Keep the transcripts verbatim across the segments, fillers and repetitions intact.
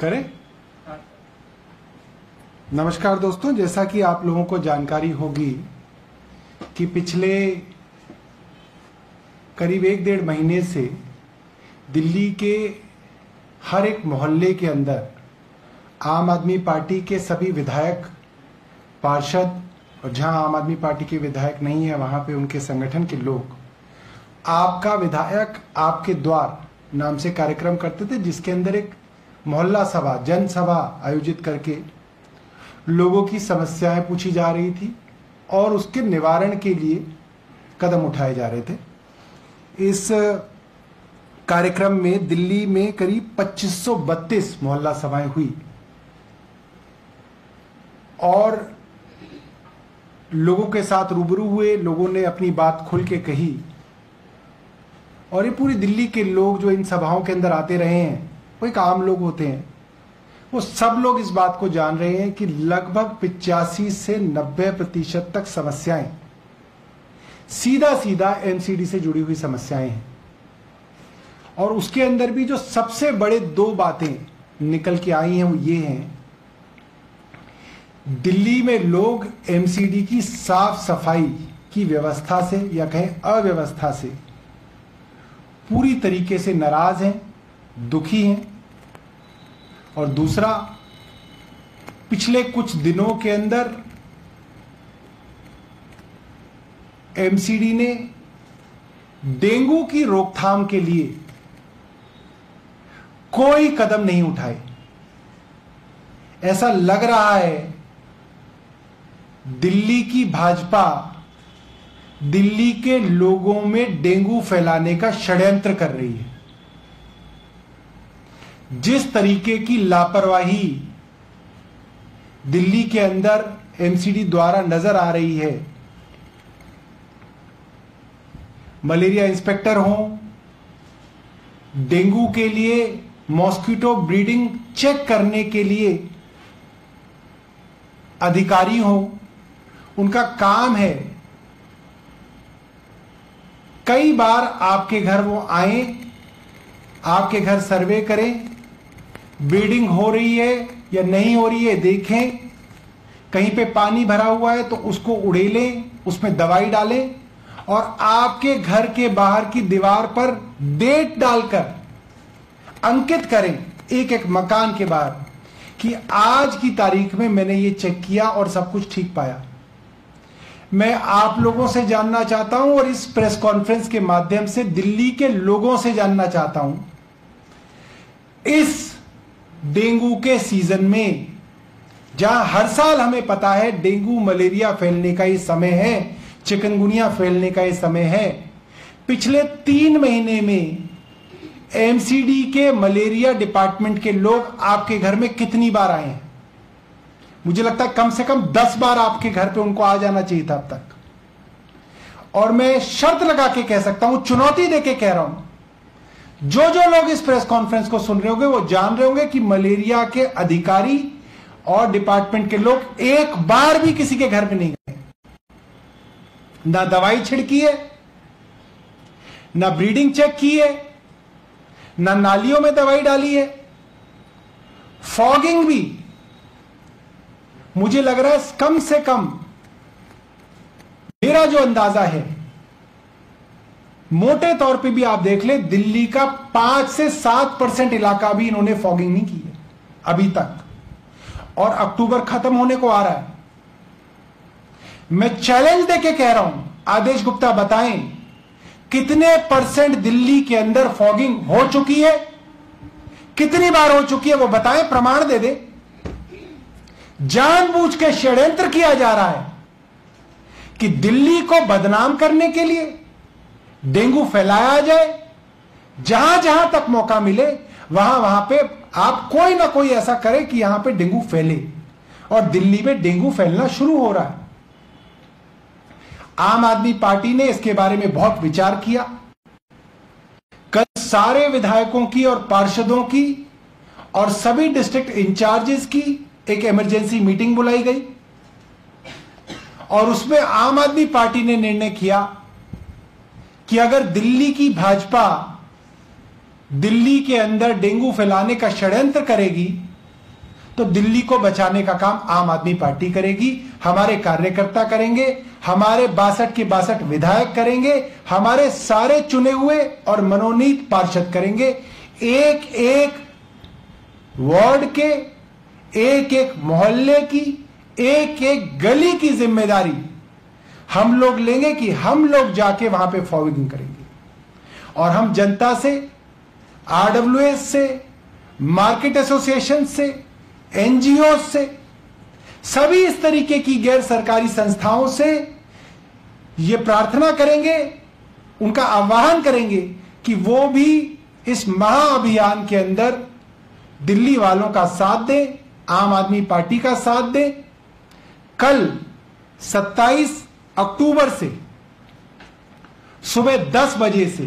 करें। नमस्कार दोस्तों, जैसा कि आप लोगों को जानकारी होगी कि पिछले करीब एक डेढ़ महीने से दिल्ली के हर एक मोहल्ले के अंदर आम आदमी पार्टी के सभी विधायक, पार्षद और जहां आम आदमी पार्टी के विधायक नहीं है वहां पे उनके संगठन के लोग आपका विधायक आपके द्वार नाम से कार्यक्रम करते थे, जिसके अंदर एक मोहल्ला सभा, जनसभा आयोजित करके लोगों की समस्याएं पूछी जा रही थी और उसके निवारण के लिए कदम उठाए जा रहे थे। इस कार्यक्रम में दिल्ली में करीब पच्चीस सौ बत्तीस मोहल्ला सभाएं हुई और लोगों के साथ रूबरू हुए, लोगों ने अपनी बात खुल के कही और ये पूरी दिल्ली के लोग जो इन सभाओं के अंदर आते रहे हैं वो एक आम लोग होते हैं, वो सब लोग इस बात को जान रहे हैं कि लगभग पिचासी से नब्बे प्रतिशत तक समस्याएं सीधा सीधा एमसीडी से जुड़ी हुई समस्याएं हैं। और उसके अंदर भी जो सबसे बड़े दो बातें निकल के आई हैं वो ये हैं, दिल्ली में लोग एमसीडी की साफ सफाई की व्यवस्था से या कहें अव्यवस्था से पूरी तरीके से नाराज हैं, दुखी हैं। और दूसरा, पिछले कुछ दिनों के अंदर एमसीडी ने डेंगू की रोकथाम के लिए कोई कदम नहीं उठाए। ऐसा लग रहा है दिल्ली की भाजपा दिल्ली के लोगों में डेंगू फैलाने का षड्यंत्र कर रही है। जिस तरीके की लापरवाही दिल्ली के अंदर एमसीडी द्वारा नजर आ रही है, मलेरिया इंस्पेक्टर हों, डेंगू के लिए मॉस्किटो ब्रीडिंग चेक करने के लिए अधिकारी हों, उनका काम है कई बार आपके घर वो आए, आपके घर सर्वे करें, ब्रीडिंग हो रही है या नहीं हो रही है देखें, कहीं पे पानी भरा हुआ है तो उसको उड़ेलें, उसमें दवाई डालें और आपके घर के बाहर की दीवार पर डेट डालकर अंकित करें एक एक मकान के बाहर कि आज की तारीख में मैंने ये चेक किया और सब कुछ ठीक पाया। मैं आप लोगों से जानना चाहता हूं और इस प्रेस कॉन्फ्रेंस के माध्यम से दिल्ली के लोगों से जानना चाहता हूं, इस डेंगू के सीजन में जहां हर साल हमें पता है डेंगू मलेरिया फैलने का ये समय है, चिकनगुनिया फैलने का ये समय है, पिछले तीन महीने में एमसीडी के मलेरिया डिपार्टमेंट के लोग आपके घर में कितनी बार आए हैं? मुझे लगता है कम से कम दस बार आपके घर पे उनको आ जाना चाहिए था अब तक। और मैं शर्त लगा के कह सकता हूं, चुनौती देके कह रहा हूं, जो जो लोग इस प्रेस कॉन्फ्रेंस को सुन रहे होंगे वो जान रहे होंगे कि मलेरिया के अधिकारी और डिपार्टमेंट के लोग एक बार भी किसी के घर में नहीं गए, ना दवाई छिड़की है, ना ब्रीडिंग चेक की है, ना नालियों में दवाई डाली है, फॉगिंग भी मुझे लग रहा है कम से कम, मेरा जो अंदाजा है, मोटे तौर पे भी आप देख ले, दिल्ली का पांच से सात परसेंट इलाका भी इन्होंने फॉगिंग नहीं की है अभी तक और अक्टूबर खत्म होने को आ रहा है। मैं चैलेंज देके कह रहा हूं, आदेश गुप्ता बताएं कितने परसेंट दिल्ली के अंदर फॉगिंग हो चुकी है, कितनी बार हो चुकी है वो बताएं, प्रमाण दे दे। जानबूझ के षड्यंत्र किया जा रहा है कि दिल्ली को बदनाम करने के लिए डेंगू फैलाया जाए, जहां जहां तक मौका मिले वहां वहां पे आप कोई ना कोई ऐसा करें कि यहां पे डेंगू फैले और दिल्ली में डेंगू फैलना शुरू हो रहा है। आम आदमी पार्टी ने इसके बारे में बहुत विचार किया। कल सारे विधायकों की और पार्षदों की और सभी डिस्ट्रिक्ट इंचार्जेस की एक इमरजेंसी मीटिंग बुलाई गई और उसमें आम आदमी पार्टी ने निर्णय किया कि अगर दिल्ली की भाजपा दिल्ली के अंदर डेंगू फैलाने का षड्यंत्र करेगी तो दिल्ली को बचाने का काम आम आदमी पार्टी करेगी, हमारे कार्यकर्ता करेंगे, हमारे बासठ के बासठ विधायक करेंगे, हमारे सारे चुने हुए और मनोनीत पार्षद करेंगे। एक एक वार्ड के, एक एक मोहल्ले की, एक एक गली की जिम्मेदारी हम लोग लेंगे कि हम लोग जाके वहां पे फॉगिंग करेंगे। और हम जनता से, आरडब्ल्यूएस से, मार्केट एसोसिएशन से, एनजीओ से, सभी इस तरीके की गैर सरकारी संस्थाओं से यह प्रार्थना करेंगे, उनका आह्वान करेंगे कि वो भी इस महाअभियान के अंदर दिल्ली वालों का साथ दें, आम आदमी पार्टी का साथ दें। कल सत्ताईस अक्टूबर से सुबह दस बजे से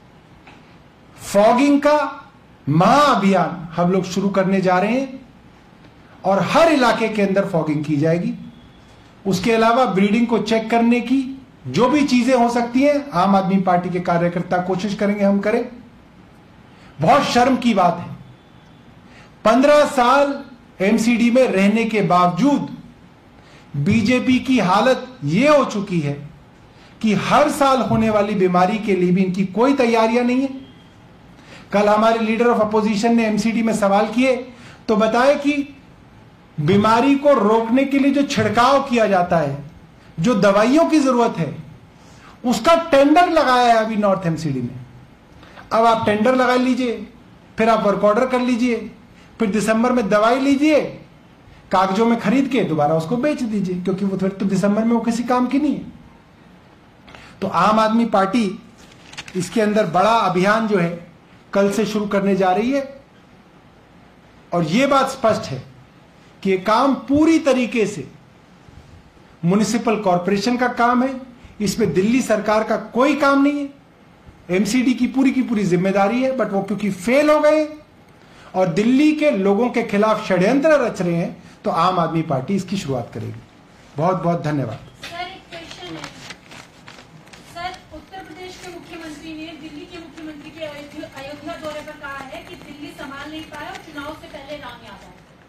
फॉगिंग का महाअभियान हम लोग शुरू करने जा रहे हैं और हर इलाके के अंदर फॉगिंग की जाएगी। उसके अलावा ब्रीडिंग को चेक करने की जो भी चीजें हो सकती हैं, आम आदमी पार्टी के कार्यकर्ता कोशिश करेंगे हम करें। बहुत शर्म की बात है, पंद्रह साल एमसीडी में रहने के बावजूद बीजेपी की हालत यह हो चुकी है कि हर साल होने वाली बीमारी के लिए भी इनकी कोई तैयारियां नहीं है। कल हमारे लीडर ऑफ अपोजिशन ने एमसीडी में सवाल किए तो बताया कि बीमारी को रोकने के लिए जो छिड़काव किया जाता है, जो दवाइयों की जरूरत है, उसका टेंडर लगाया है अभी नॉर्थ एमसीडी में। अब आप टेंडर लगा लीजिए, फिर आप वर्क ऑर्डर कर लीजिए, फिर दिसंबर में दवाई लीजिए, कागजों में खरीद के दोबारा उसको बेच दीजिए, क्योंकि वो फिर तो दिसंबर में वो किसी काम की नहीं है। तो आम आदमी पार्टी इसके अंदर बड़ा अभियान जो है कल से शुरू करने जा रही है। और यह बात स्पष्ट है कि यह काम पूरी तरीके से म्युनिसिपल कॉरपोरेशन का काम है, इसमें दिल्ली सरकार का कोई काम नहीं है। एमसीडी की पूरी की पूरी जिम्मेदारी है, बट वो क्योंकि फेल हो गए और दिल्ली के लोगों के खिलाफ षड्यंत्र रच रहे हैं, तो आम आदमी पार्टी इसकी शुरुआत करेगी। बहुत बहुत धन्यवाद। सर एक क्वेश्चन है सर, उत्तर प्रदेश के मुख्यमंत्री ने दिल्ली के मुख्यमंत्री के अयोध्या दौरे पर कहा है कि दिल्ली संभाल नहीं पाया और चुनाव से पहले राम यादव।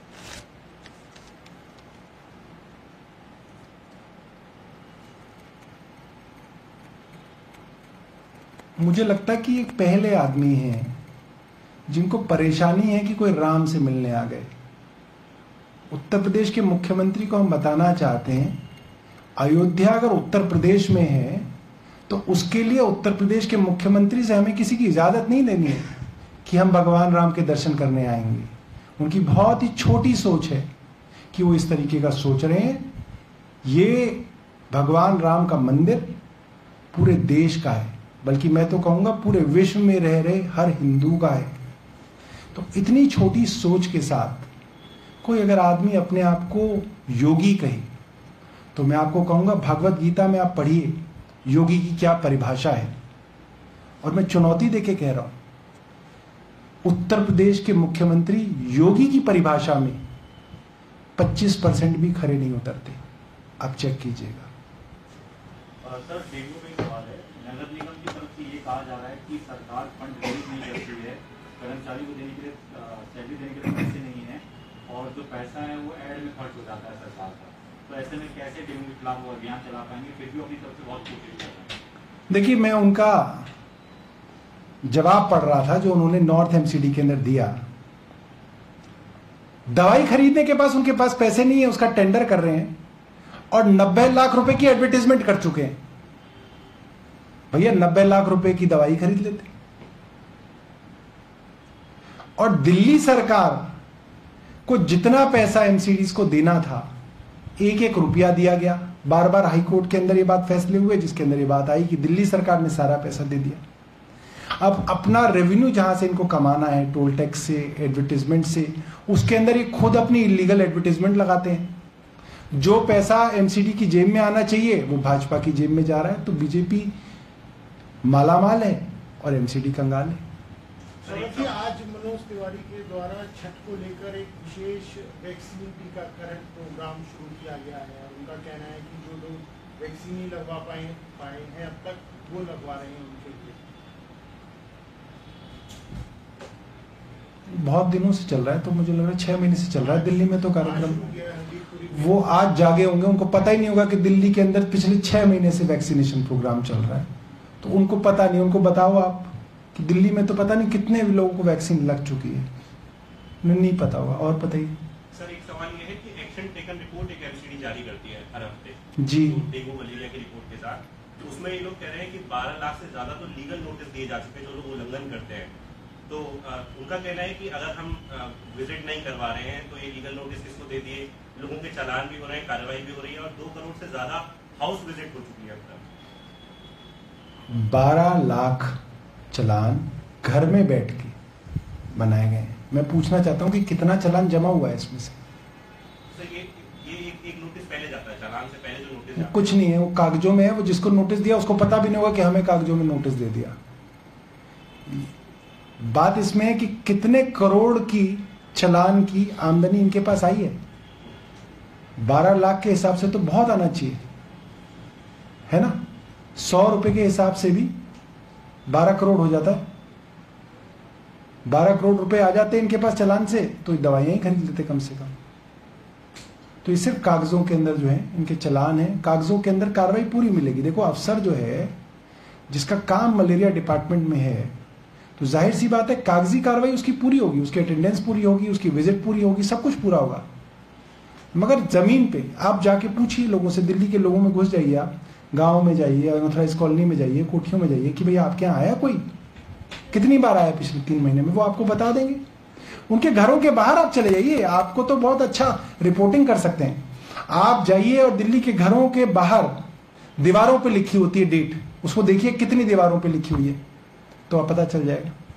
मुझे लगता है कि एक पहले आदमी हैं जिनको परेशानी है कि कोई राम से मिलने आ गए। उत्तर प्रदेश के मुख्यमंत्री को हम बताना चाहते हैं, अयोध्या अगर उत्तर प्रदेश में है तो उसके लिए उत्तर प्रदेश के मुख्यमंत्री से हमें किसी की इजाजत नहीं लेनी है कि हम भगवान राम के दर्शन करने आएंगे। उनकी बहुत ही छोटी सोच है कि वो इस तरीके का सोच रहे हैं। ये भगवान राम का मंदिर पूरे देश का है, बल्कि मैं तो कहूंगा पूरे विश्व में रह रहे हर हिंदू का है। तो इतनी छोटी सोच के साथ कोई अगर आदमी अपने आप को योगी कहे, तो मैं आपको कहूंगा भगवत गीता में आप पढ़िए योगी की क्या परिभाषा है। और मैं चुनौती देके कह रहा हूं, उत्तर प्रदेश के मुख्यमंत्री योगी की परिभाषा में पच्चीस परसेंट भी खरे नहीं उतरते। आप चेक कीजिएगा। सर डेंगू में सवाल है, नगर निगम की तरफ से ये कहा जा रहा है कि सरकार फंड रिलीज नहीं करती है, कर्मचारी को देने के लिए सैलरी देने के लिए पैसे नहीं है और जो पैसा है वो एड में खर्च हो जाता है सरकार का। तो ऐसे में कैसे डेंगू के खिलाफ वो अभियान चला पाएंगे? फिर भी अपनी तरफ से बहुत कोशिश कर रहे हैं। देखिए, मैं उनका जवाब पढ़ रहा था जो उन्होंने नॉर्थ एमसीडी के अंदर दिया। दवाई खरीदने के पास उनके पास पैसे नहीं है, उसका टेंडर कर रहे हैं और नब्बे लाख रुपए की एडवर्टाइजमेंट कर चुके हैं। भैया नब्बे लाख रुपए की दवाई खरीद लेते। और दिल्ली सरकार को जितना पैसा एमसीडीज को देना था, एक एक रुपया दिया गया। बार बार हाई कोर्ट के अंदर ये बात फैसले हुए जिसके अंदर ये बात आई कि दिल्ली सरकार ने सारा पैसा दे दिया। अब अपना रेवेन्यू जहां से इनको कमाना है, टोल टैक्स से, एडवर्टीजमेंट से, उसके अंदर ये खुद अपनी इलीगल एडवर्टीजमेंट लगाते हैं। जो पैसा एमसीडी की जेब में आना चाहिए वो भाजपा की जेब में जा रहा है। तो बीजेपी मालामाल है और एमसीडी कंगाल है। आज मनोज तिवारी के द्वारा छठ को लेकर एक विशेष वैक्सीन टीकाकरण प्रोग्राम शुरू किया गया है और उनका कहना है कि जो लोग वैक्सीन नहीं लगवा पाए पाए हैं अब तक, वो लगवा रहे हैं उनके लिए। बहुत दिनों से चल रहा है, तो मुझे लग रहा है छह महीने से चल रहा है दिल्ली में तो कार्यक्रम। वो आज जागे होंगे, उनको पता ही नहीं होगा कि दिल्ली के अंदर पिछले छह महीने से वैक्सीनेशन प्रोग्राम चल रहा है, तो उनको पता नहीं। उनको बताओ आप कि दिल्ली में तो पता नहीं कितने लोगों को वैक्सीन लग चुकी है, उन्हें नहीं पता होगा। और बताइए सर, एक सवाल ये है कि एक्शन टेकन रिपोर्ट एक एमसीडी जारी करती है हर हफ्ते जी डेंगू मलेरिया की रिपोर्ट के साथ, तो उसमें ये लोग कह रहे हैं कि बारह लाख से ज्यादा तो लीगल नोटिस दिए जा चुके हैं जो लोग उल्लंघन करते हैं। तो आ, उनका कहना है कि अगर हम आ, विजिट नहीं करवा रहे हैं तो ये लीगल नोटिस किसको दे दिए, लोगों के चालान भी हो रहे हैं, कार्रवाई भी हो रही है, और दो करोड़ से ज्यादा हाउस विजिट हो चुकी है अब तक। बारह लाख चलान घर में बैठ के बनाए गए हैं। मैं पूछना चाहता हूं कि कितना चलान जमा हुआ है इसमें से? सर, ये ये एक, एक नोटिस पहले जाता है, चालान से पहले जो नोटिस जाता कुछ नहीं है, वो कागजों में है। वो जिसको नोटिस दिया उसको पता भी नहीं होगा कि हमें कागजों में नोटिस दे दिया। बात इसमें है कि कितने करोड़ की चलान की आमदनी इनके पास आई है। बारह लाख के हिसाब से तो बहुत आना चाहिए, है ना? सौ रुपए के हिसाब से भी बारह करोड़ हो जाता है। बारह करोड़ रुपए आ जाते इनके पास चलान से, तो दवाइयां ही खरीद लेते कम से कम। तो ये सिर्फ कागजों के अंदर जो है इनके चलान है, कागजों के अंदर कार्रवाई पूरी मिलेगी। देखो, अफसर जो है जिसका काम मलेरिया डिपार्टमेंट में है, तो जाहिर सी बात है कागजी कार्रवाई उसकी पूरी होगी, उसकी अटेंडेंस पूरी होगी, उसकी विजिट पूरी होगी, सब कुछ पूरा होगा। मगर जमीन पे आप जाके पूछिए लोगों से, दिल्ली के लोगों में घुस जाइए, आप गांव में जाइए, अनऑथराइज कॉलोनी में जाइए, कोठियों में जाइए कि भैया आपके यहाँ आया कोई, कितनी बार आया पिछले तीन महीने में, वो आपको बता देंगे। उनके घरों के बाहर आप चले जाइए, आपको तो बहुत अच्छा रिपोर्टिंग कर सकते हैं। आप जाइए और दिल्ली के घरों के बाहर दीवारों पे लिखी होती है डेट, उसको देखिए कितनी दीवारों पे लिखी हुई है, तो आप पता चल जाएगा।